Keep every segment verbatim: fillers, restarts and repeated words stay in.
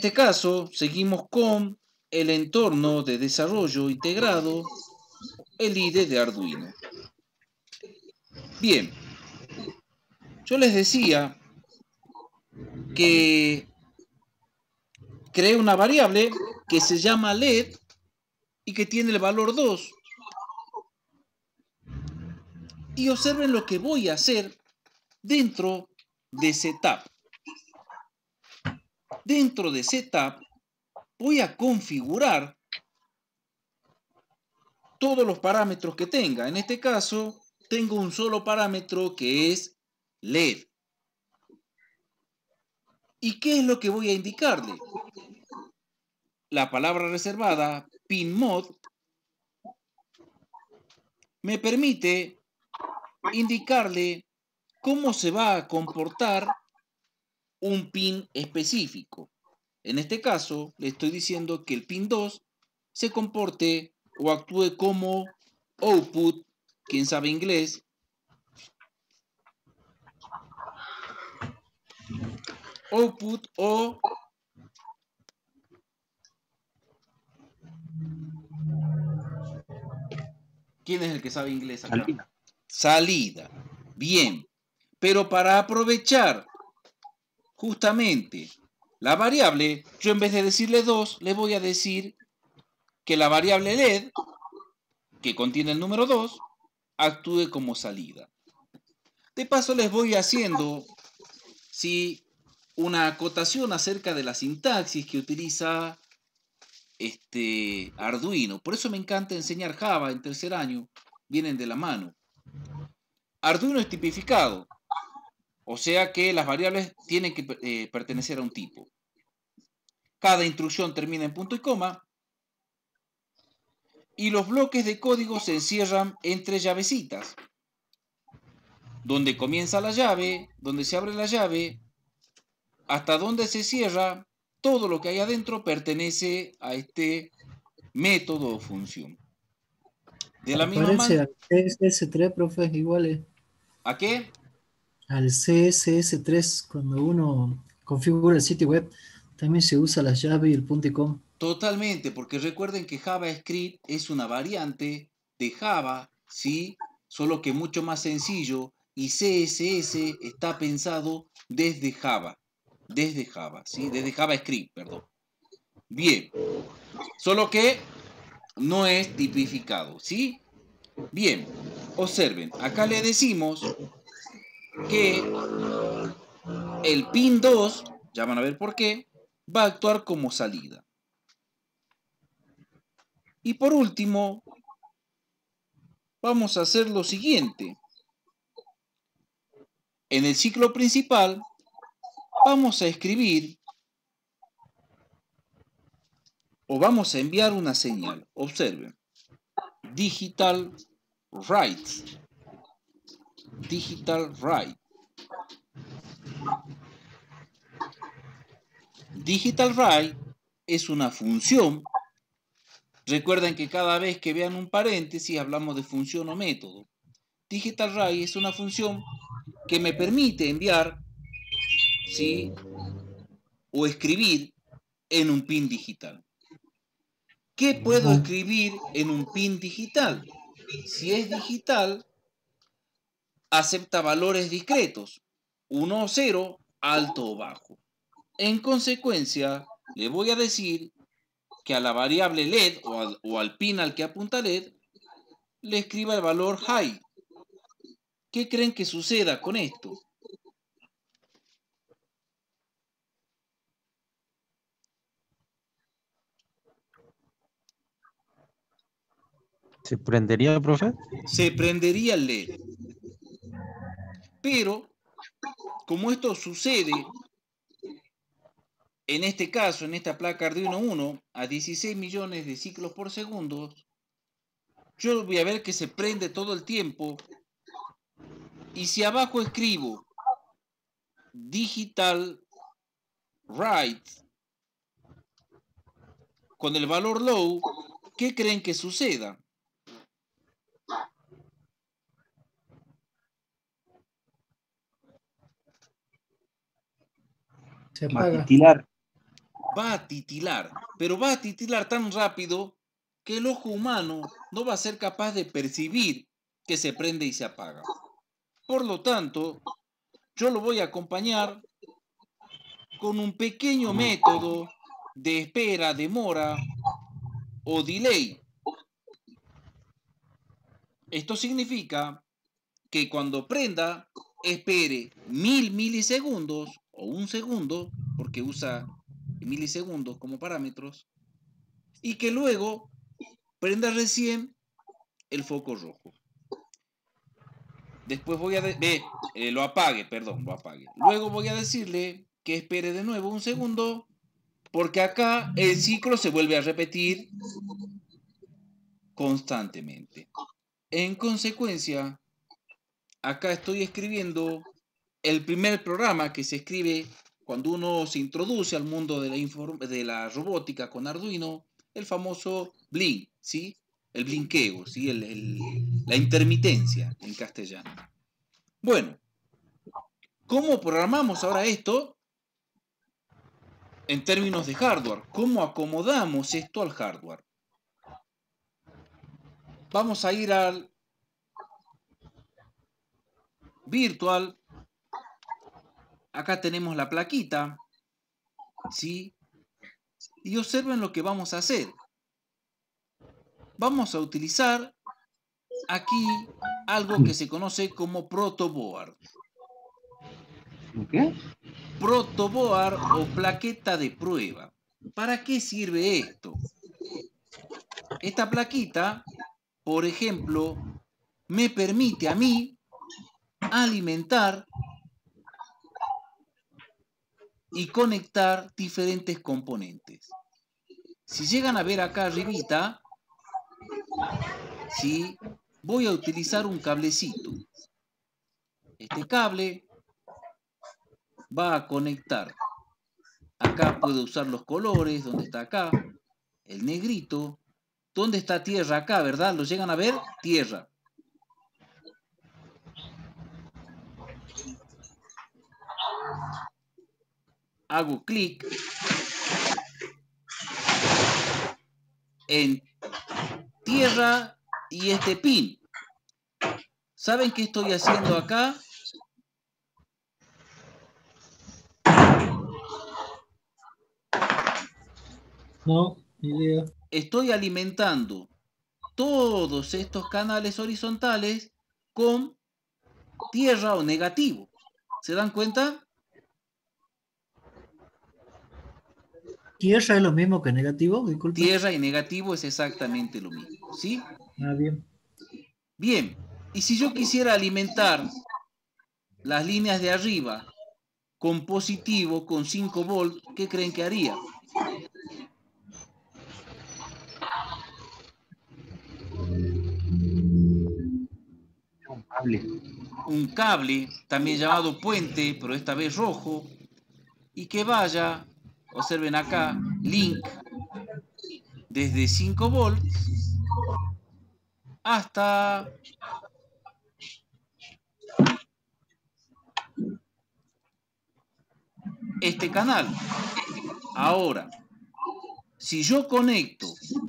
este caso, seguimos con el entorno de desarrollo integrado, el I D E de Arduino. Bien, yo les decía que creé una variable que se llama L E D y que tiene el valor dos. Y observen lo que voy a hacer dentro de Setup. Dentro de Setup voy a configurar todos los parámetros que tenga. En este caso, tengo un solo parámetro que es L E D. ¿Y qué es lo que voy a indicarle? La palabra reservada, pinMod, me permite indicarle cómo se va a comportar un pin específico. En este caso, le estoy diciendo que el pin dos se comporte o actúe como output, quien sabe inglés, output o ¿quién es el que sabe inglés acá? Salida. Salida. Bien. Pero para aprovechar justamente la variable, yo en vez de decirle dos, le voy a decir que la variable L E D, que contiene el número dos, actúe como salida. De paso les voy haciendo, ¿sí?, una acotación acerca de la sintaxis que utiliza este Arduino. Por eso me encanta enseñar Java en tercer año, vienen de la mano. Arduino es tipificado, o sea que las variables tienen que eh, pertenecer a un tipo. Cada instrucción termina en punto y coma y los bloques de código se encierran entre llavecitas, donde comienza la llave, donde se abre la llave, hasta donde se cierra, todo lo que hay adentro pertenece a este método o función. De la misma Parece manera. al C S S tres, profe, igual es. ¿A qué? Al C S S tres, cuando uno configura el sitio web, también se usa la llave y el punto y coma. Totalmente, porque recuerden que JavaScript es una variante de Java, ¿sí? Solo que mucho más sencillo, y C S S está pensado desde Java, desde Java, ¿sí? Desde JavaScript, perdón. Bien, solo que no es tipificado, ¿sí? Bien, observen, acá le decimos que el pin dos, ya van a ver por qué, va a actuar como salida. Y por último, vamos a hacer lo siguiente. En el ciclo principal vamos a escribir o vamos a enviar una señal. Observen. Digital write. Digital write. Digital write es una función. Recuerden que cada vez que vean un paréntesis hablamos de función o método. Digital write es una función que me permite enviar, ¿sí?, o escribir en un pin digital. ¿Qué puedo escribir en un pin digital? Si es digital, acepta valores discretos, uno o cero, alto o bajo. En consecuencia, le voy a decir que a la variable L E D o al, o al pin al que apunta L E D, le escriba el valor high. ¿Qué creen que suceda con esto? ¿Se prendería, profe? Se prendería el L E D. Pero, como esto sucede, en este caso, en esta placa Arduino uno, a dieciséis millones de ciclos por segundo, yo voy a ver que se prende todo el tiempo. Y si abajo escribo digital write con el valor low, ¿qué creen que suceda? Se apaga. Maquitilar. va a titilar, pero va a titilar tan rápido que el ojo humano no va a ser capaz de percibir que se prende y se apaga. Por lo tanto, yo lo voy a acompañar con un pequeño método de espera, demora o delay. Esto significa que cuando prenda, espere mil milisegundos o un segundo, porque usa milisegundos como parámetros, y que luego prenda recién el foco rojo. Después voy a... Ve, eh, lo apague, perdón, lo apague. Luego voy a decirle que espere de nuevo un segundo, porque acá el ciclo se vuelve a repetir constantemente. En consecuencia, acá estoy escribiendo el primer programa que se escribe cuando uno se introduce al mundo de la, de la robótica con Arduino, el famoso blink, ¿sí? El blinqueo, ¿sí? El, el, la intermitencia en castellano. Bueno, ¿cómo programamos ahora esto en términos de hardware? ¿Cómo acomodamos esto al hardware? Vamos a ir al virtual. Acá tenemos la plaquita, ¿sí? Y observen lo que vamos a hacer. Vamos a utilizar aquí algo que se conoce como protoboard. ¿Qué? Protoboard o plaqueta de prueba. ¿Para qué sirve esto? Esta plaquita, por ejemplo, me permite a mí alimentar y conectar diferentes componentes. Si llegan a ver acá arribita, ¿sí? Voy a utilizar un cablecito. Este cable va a conectar. Acá puedo usar los colores, ¿dónde está acá? El negrito. ¿Dónde está tierra? Acá, ¿verdad? ¿Lo llegan a ver? Tierra. Hago clic en tierra y este pin. ¿Saben qué estoy haciendo acá? No, ni idea. Estoy alimentando todos estos canales horizontales con tierra o negativo. ¿Se dan cuenta? ¿Tierra es lo mismo que negativo? Disculpa. Tierra y negativo es exactamente lo mismo, ¿sí? Ah, bien. Bien, y si yo quisiera alimentar las líneas de arriba con positivo, con cinco volts, ¿qué creen que haría? Un cable. Un cable, también llamado puente, pero esta vez rojo, y que vaya, observen acá, link, desde cinco volts hasta este canal. Ahora, si yo conecto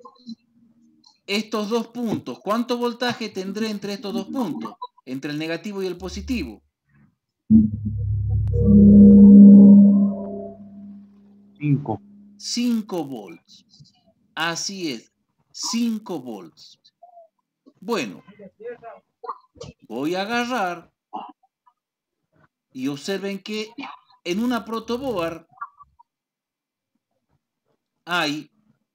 estos dos puntos, ¿cuánto voltaje tendré entre estos dos puntos? Entre el negativo y el positivo. cinco. cinco volts. Así es, cinco volts. Bueno, voy a agarrar y observen que en una protoboard hay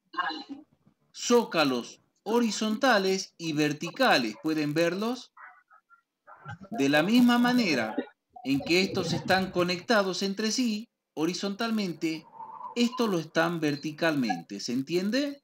zócalos horizontales y verticales. ¿Pueden verlos? De la misma manera en que estos están conectados entre sí horizontalmente, estos lo están verticalmente. ¿Se entiende?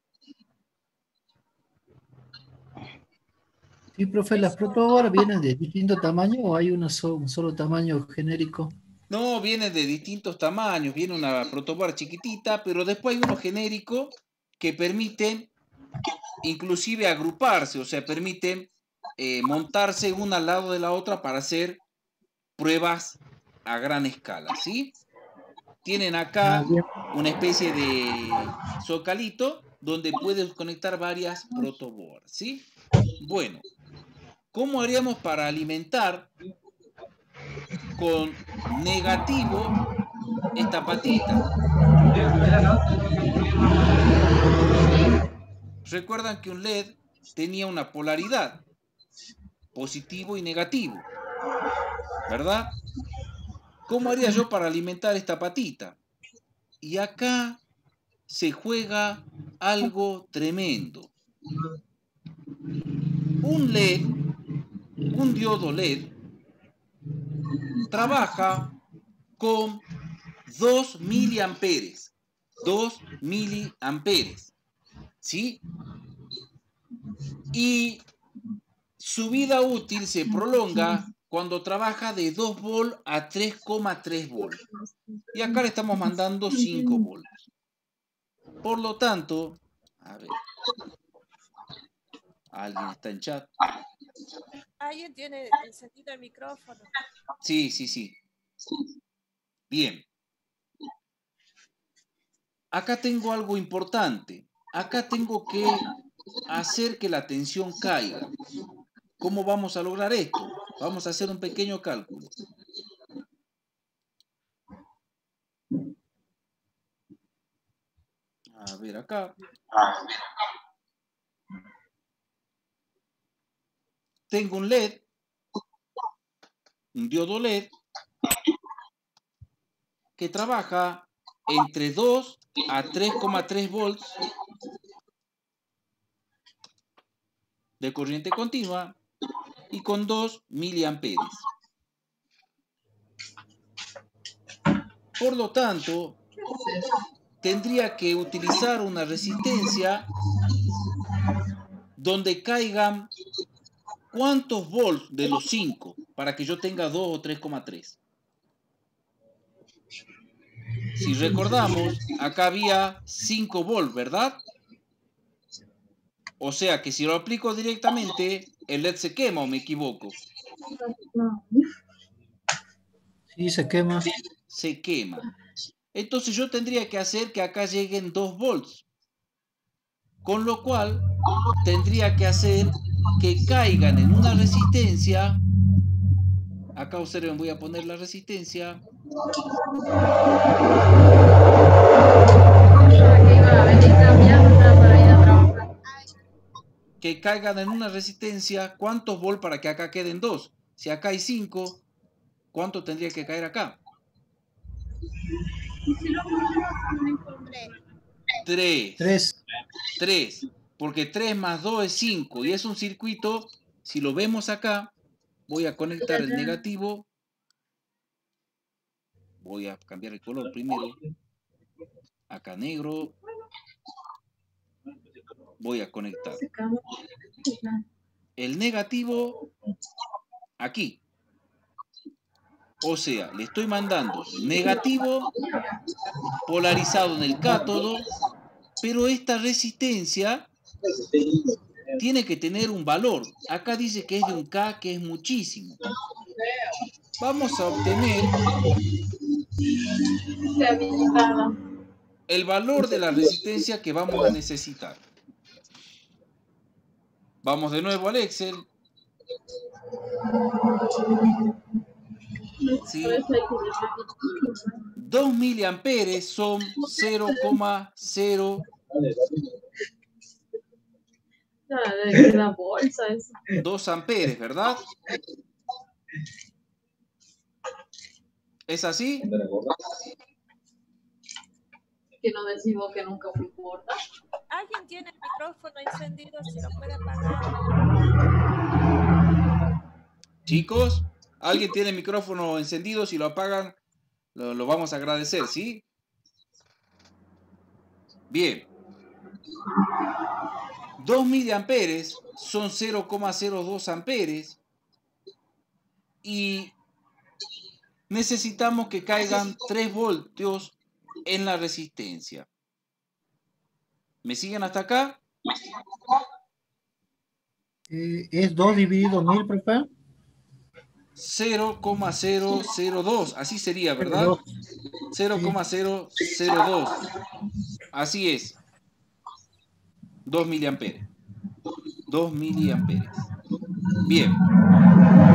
Sí, profe, ¿las protoboard vienen de distinto tamaño o hay uno so- un solo tamaño genérico? No, viene de distintos tamaños. Viene una protoboard chiquitita, pero después hay uno genérico que permite inclusive agruparse, o sea, permite eh, montarse una al lado de la otra para hacer pruebas a gran escala, ¿sí? tienen acá una especie de zocalito donde puedes conectar varias protoboards, ¿sí? Bueno, ¿cómo haríamos para alimentar con negativo esta patita? Recuerdan que un L E D tenía una polaridad, positivo y negativo, ¿verdad? ¿Cómo haría yo para alimentar esta patita? Y acá se juega algo tremendo. Un L E D, un diodo L E D, trabaja con dos miliamperes. dos miliamperes. ¿Sí? Y su vida útil se prolonga cuando trabaja de dos volts a tres coma tres volts. Y acá le estamos mandando cinco volts. Por lo tanto, a ver, ¿alguien está en chat? ¿Alguien tiene encendido el micrófono? Sí, sí, sí. Bien. Acá tengo algo importante. Acá tengo que hacer que la tensión caiga. ¿Cómo vamos a lograr esto? Vamos a hacer un pequeño cálculo. A ver acá. Tengo un L E D, un diodo L E D, que trabaja entre dos a tres coma tres volts de corriente continua y con dos miliamperes. Por lo tanto, tendría que utilizar una resistencia donde caigan ¿cuántos volts de los cinco para que yo tenga dos o tres coma tres? Si recordamos, acá había cinco volts, ¿verdad? O sea que si lo aplico directamente, el L E D se quema, ¿o me equivoco? Sí, se quema. Se quema. Entonces yo tendría que hacer que acá lleguen dos volts. Con lo cual, tendría que hacer que caigan en una resistencia. Acá observen, voy a poner la resistencia. Que caigan en una resistencia, ¿cuántos volts para que acá queden dos? Si acá hay cinco, ¿cuánto tendría que caer acá? tres. Tres. tres. Porque tres más dos es cinco. Y es un circuito, si lo vemos acá, voy a conectar el negativo. Voy a cambiar el color primero. Acá negro. Voy a conectar el negativo aquí. O sea, le estoy mandando negativo polarizado en el cátodo, pero esta resistencia tiene que tener un valor. Acá dice que es de un K, que es muchísimo. Vamos a obtener el valor de la resistencia que vamos a necesitar. Vamos de nuevo al Excel. ¿Sí? dos miliamperes son cero coma cero dos amperes, ¿verdad? ¿Es así? Que no decimos que nunca fue importa. ¿Alguien tiene el micrófono encendido? Si lo puede apagar. Chicos, ¿alguien tiene el micrófono encendido? Si lo apagan, lo, lo vamos a agradecer, ¿sí? Bien. dos miliamperes son cero coma cero dos amperes y necesitamos que caigan tres voltios en la resistencia. ¿Me siguen hasta acá? Eh, ¿Es dos dividido mil, profe? cero coma cero cero dos, así sería, ¿verdad? cero coma cero cero dos, así es. dos miliamperes. dos miliamperes. Bien.